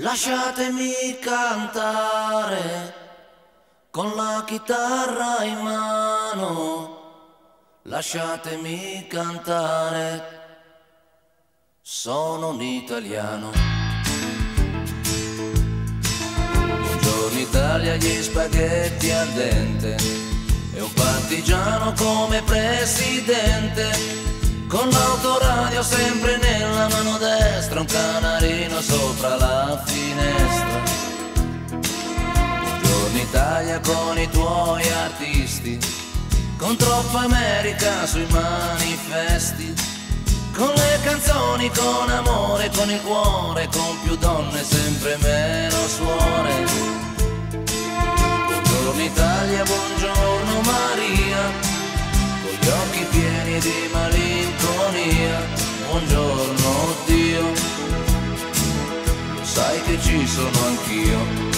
Lasciatemi cantare con la chitarra in mano, lasciatemi cantare, sono un italiano. Buongiorno Italia, gli spaghetti al dente e un partigiano come presidente, con l'autoradio sempre nella mano destra, un canarino sopra la finestra. Buongiorno Italia con i tuoi artisti, con troppa America sui manifesti, con le canzoni, con amore, con il cuore, con più donne, sempre meno suore. Buongiorno Italia, buongiorno Maria, con gli occhi pieni di malinconia. Buongiorno Dio, lo sai che ci sono anch'io.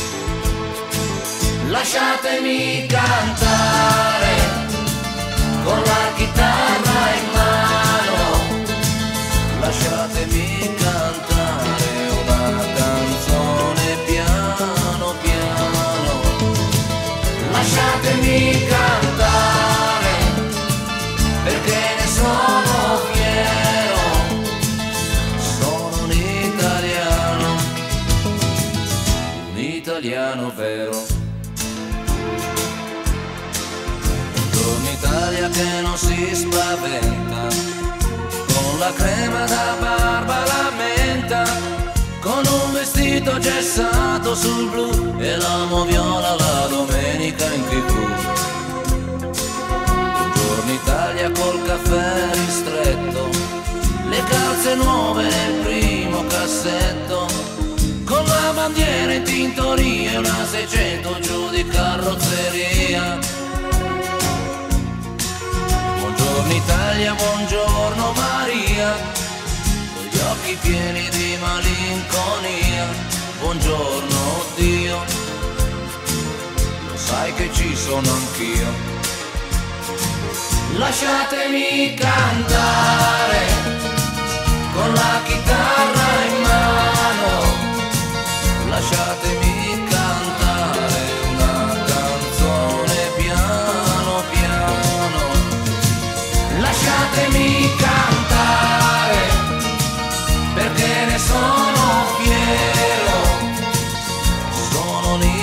Lasciatemi cantare con la chitarra in mano, lasciatemi cantare una canzone piano piano. Lasciatemi cantare perché ne sono fiero, sono un italiano vero. Buongiorno Italia che non si spaventa, con la crema da barba la menta, con un vestito gessato sul blu e l'amo viola la domenica in TV. Buongiorno Italia col caffè ristretto, le calze nuove nel primo cassetto, con la bandiera in tintoria e una 600 giù di carrozzeria. Buongiorno Italia, buongiorno Maria, con gli occhi pieni di malinconia. Buongiorno Dio, lo sai che ci sono anch'io. Lasciatemi cantare con la chitarra in mano, lasciatemi cantare una canzone piano piano. Lasciatemi cantare perché ne sono fiero, sono un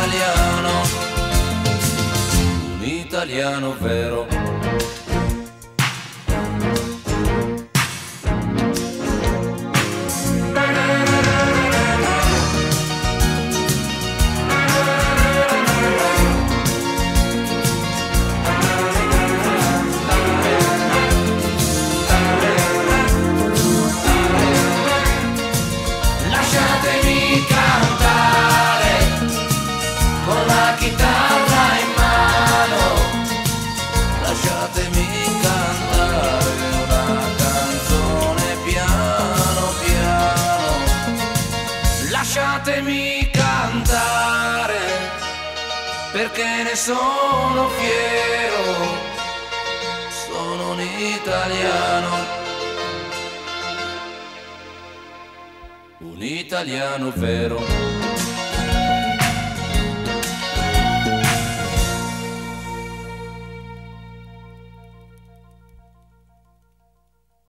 italiano vero. Lasciatemi cantare con la chitarra in mano, Lasciatemi cantare una canzone piano piano. Lasciatemi cantare perché ne sono fiero, sono un italiano vero.